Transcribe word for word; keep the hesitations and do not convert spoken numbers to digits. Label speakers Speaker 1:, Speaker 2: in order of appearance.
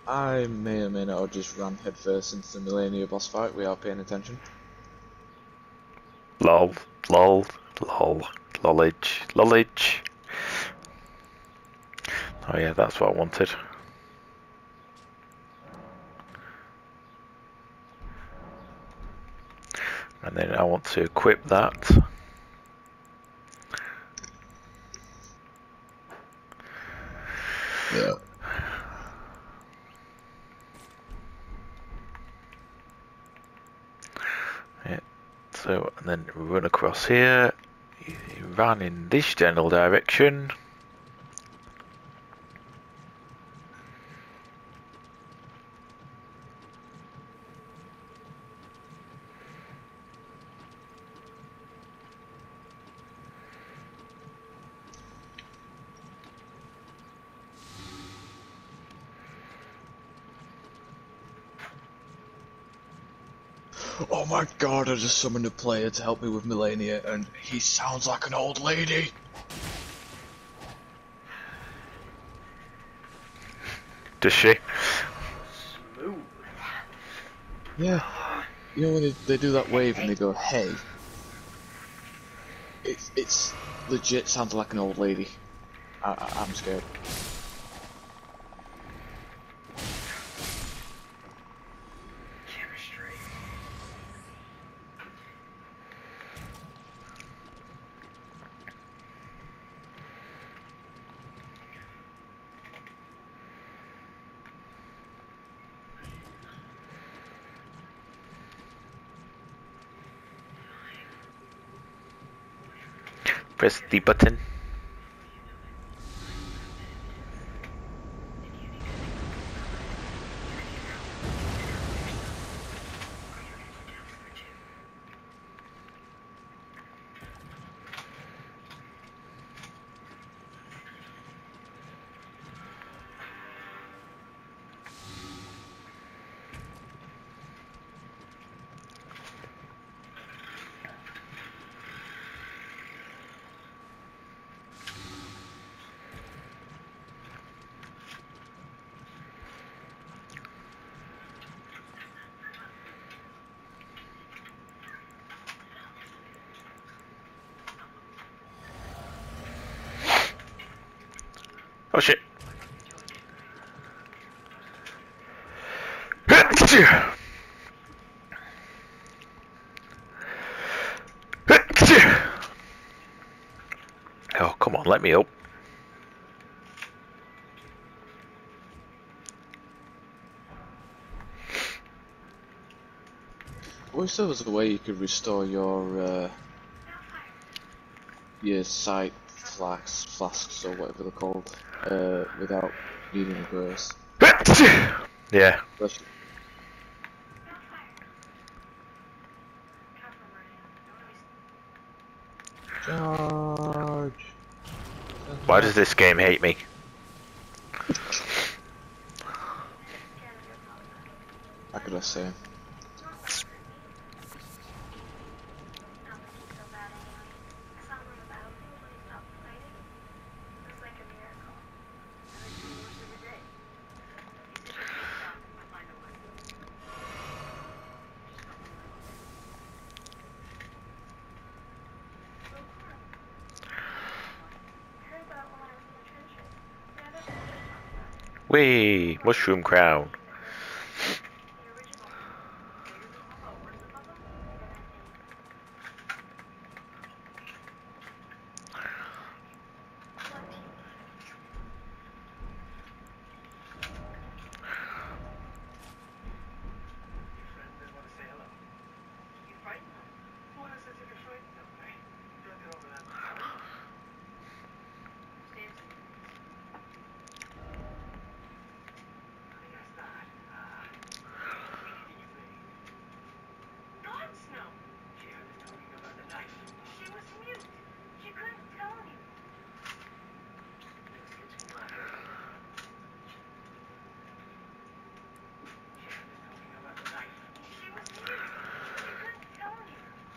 Speaker 1: I may or may not have just ran headfirst into the Millennia boss fight without paying attention.
Speaker 2: Lol, lol, lol, lolage, lolage. Oh yeah, that's what I wanted. And then I want to equip that.
Speaker 1: Yeah.
Speaker 2: Yeah. So, and then we run across here. You run in this general direction.
Speaker 1: Oh my god, I just summoned a player to help me with Millennia, and he sounds like an old lady!
Speaker 2: Does she?
Speaker 1: Yeah. You know when they, they do that wave and they go, hey? It's, it's legit sounds like an old lady. I, I, I'm scared.
Speaker 2: Press the button. Oh shit. Oh, come on, let me up.
Speaker 1: I wish there was a way you could restore your, uh, your sight flasks, flasks or whatever they're called, uh, without needing a burst.
Speaker 2: Yeah.
Speaker 1: That's Charge!
Speaker 2: Why does this game hate me?
Speaker 1: How could I say?
Speaker 2: Whee! Mushroom crown.